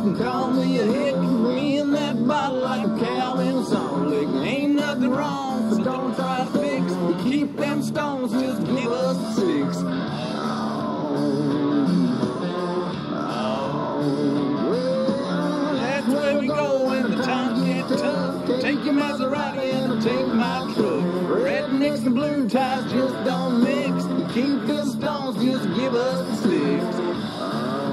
can call me a hick. Me and that bottle like a cow in a song lick. Ain't nothing wrong, so don't try to fix. Keep them stones, just give us the six. That's where we go when the times get tough. Take your Maserati and I'll take my truck. Rednecks and blue ties just don't mix. Keep the stones, just give us the sticks.